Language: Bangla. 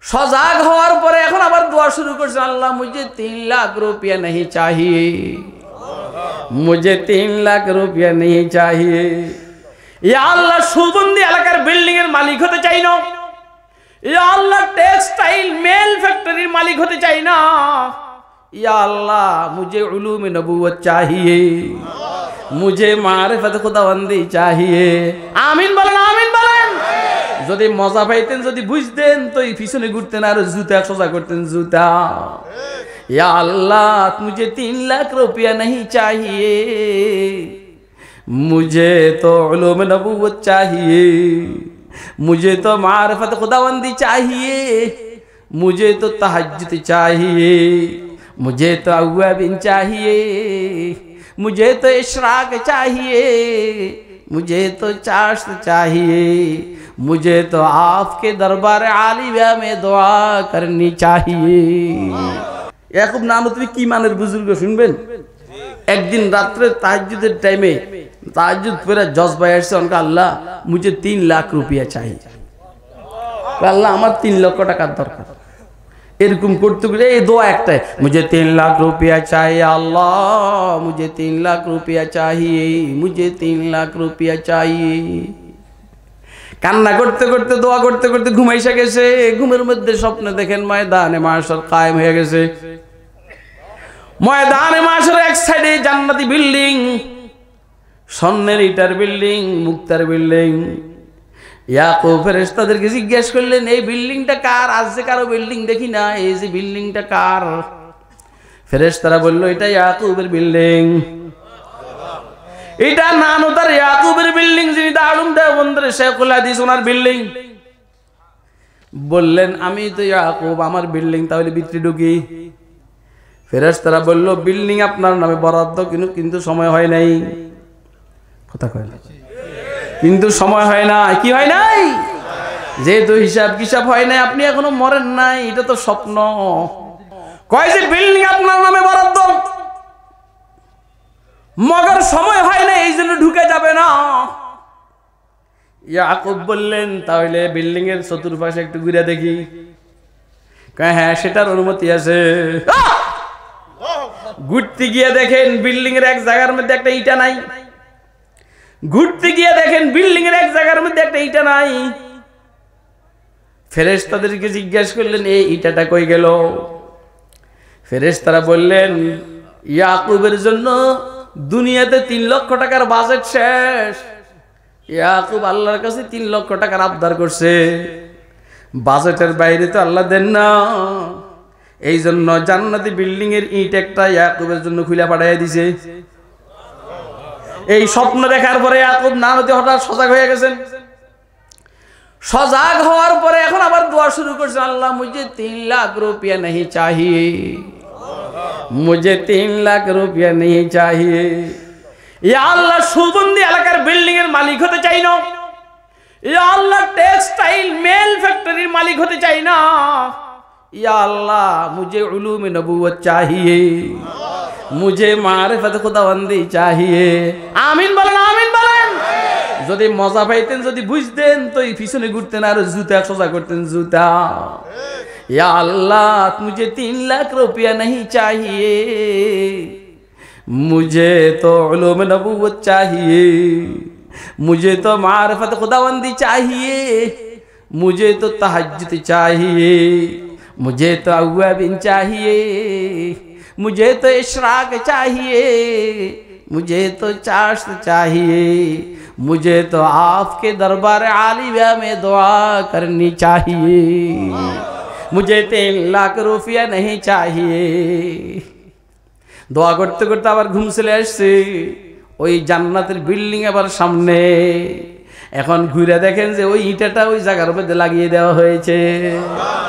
সজাগ হওয়ার পরে এখন আবার দোয়া শুরু করছে, আল্লাহ মুঝে 3 লাখ রুপিয়া नहीं चाहिए, मुझे 3 लाख रुपया नहीं चाहिए। या अल्लाह সুবন্দি এলাকার বিল্ডিং এর মালিক হতে চাই না, या अल्लाह टेक्सटाइल मेल फैक्ट्री मालिक होते चाहिए ना, या अल्लाह मुझे उलूम नबूवत चाहिए, मुझे मारिफत खुदाबंदी चाहिए। आमीन बोलें, आमीन बोलें। যদি মজা পাইতেন, যদি বুঝতেন তো এই পিছনে ঘুরতেন আর জুতা সোজা করতেন জুতা। या अल्लाह मुझे 3 लाख रुपया नहीं चाहिए, मुझे तो उलूम नबूवत चाहिए, मुझे तो मारिफत खुदाबंदी चाहिए, मुझे तो तहज्जुद चाहिए, मुझे तो अव्वाबिन चाहिए, मुझे तो इशराक चाहिए, मुझे तो चाश्त चाहिए, मुझे तो आपके दरबार आलिया में दुआ करनी चाहिए। याकूब नानूतवी की मानेर बुजुर्ग শুনবেন। একদিন রাত্রে তাহাজ্জুদের টাইমে তাহাজ্জুদ পড়ে জজবায় আসছে, অনকা আল্লাহ मुझे 3 लाख रुपया चाहिए, আল্লাহ আমার 3 লক্ষ টাকার দরকার। এরকম করতে গেলে এই দোয়া একটাই, मुझे 3 लाख रुपया चाहिए अल्लाह, मुझे 3 लाख रुपया चाहिए, मुझे 3 लाख रुपया चाहिए। কান্না করতে করতে দোয়া করতে করতে ঘুমাইসা গেছে। ঘুমের মধ্যে স্বপ্নে দেখেন ময়দানে মাশর কায়েম হয়ে গেছে। ময়দানে মাশর এক সাইডে জান্নাতি বিল্ডিং, স্বর্ণের ইটার বিল্ডিং, মুক্তার বিল্ডিং। ইয়াকুব ফেরেশতাদেরকে জিজ্ঞেস করলেন, এই বিল্ডিংটা কার? আজ যে কারো বিল্ডিং দেখি না, এই যে বিল্ডিংটা কার? ফেরেশতারা বলল, এটা ইয়াকুবের বিল্ডিং, এটা নানুদার ইয়াকুবের বিল্ডিং, যিনি দারুম দেওবন্দের শেখুল হাদিস ওনার বিল্ডিং। বললেন, আমি তো ইয়াকুব, আমার বিল্ডিং, তাহলে ভিতরে ঢুকি। ফেরেশতারা বলল, বিল্ডিং আপনার নামে বরাদ্দ, কিন্তু সময় হয় নাই। কথা কয় না, কিন্তু সময় হয় না। কি হয় নাই? যেহেতু হিসাব কিসাব হয় নাই, আপনি এখনো মরেন নাই, এটা তো স্বপ্ন। কয় যে বিল্ডিং আপনার নামে বরাদ্দ, মগর সময় হয় না, এই জন্য ঢুকে যাবে না। ইয়াকুব বললেন, তাহলে বিল্ডিং এর চতুর্পাশে একটু ঘুরে দেখি। হ্যাঁ, সেটার অনুমতি আছে। ঘুরতে গিয়ে দেখেন বিল্ডিং এর এক জায়গার মধ্যে একটা ইটা নাই। ঘুরতে গিয়ে দেখেন বিল্ডিং এর এক জায়গার মধ্যে একটা ইটা নাই। ফেরেশতাদেরকে জিজ্ঞাসা করলেন, এই ইটাটা কই গেল? ফেরেশতারা বললেন, ইয়াকুবের জন্য দুনিয়াতে 3 লক্ষ টাকার বাজেট শেষ। ইয়াকুব আল্লাহর কাছে 3 লক্ষ টাকার আবদার করছে, বাজেটের বাইরে তো আল্লাহ দেন না। এই জন্য জান্নাতি বিল্ডিং এর ইট একটা ইয়াকুবের জন্য খুলে পাঠিয়ে দিছে। এই স্বপ্ন দেখার পরে ইয়াকুব নানতে হঠাৎ সজাগ হয়ে গেছেন। সজাগ হওয়ার পরে এখন আবার দোয়া শুরু করছে, আল্লাহ मुझे 3 लाख रुपया नहीं चाहिए, मुझे 3 लाख रुपया नहीं चाहिए। या अल्लाह সুবন্দি এলাকার বিল্ডিং এর মালিক হতে চাই না, या अल्लाह टेक्सटाइल मेल फैक्ट्री मालिक होते चाहिए ना, या अल्लाह मुझे उलूम नबूवत चाहिए, मुझे मारिफत खुदाबंदी चाहिए। आमीन बोलें, आमीन बोलें। যদি মজা পাইতেন, যদি বুঝতেন তো এই পিছনে ঘুরতেন আর জুতা সোজা করতেন জুতা। या अल्लाह मुझे 3 लाख रुपया नहीं चाहिए, मुझे तो उलूम नबूवत चाहिए, मुझे तो मारिफत खुदाबंदी चाहिए, मुझे तो तहज्जुद चाहिए, मुझे तो अव्वाबिन चाहिए, मुझे तो इशराक चाहिए, मुझे तो चाश्त चाहिए, मुझे तो आपके दरबार आलिया में दुआ करनी चाहिए, मुझे 3 लाख रुपया नहीं चाहिए। দোয়া করতে করতে আবার ঘুম চলে আসছে। ওই জান্নাতের বিল্ডিং আবার সামনে। এখন ঘুরে দেখেন যে ওই ইটাটা ওই জায়গার মধ্যে লাগিয়ে দেওয়া হয়েছে।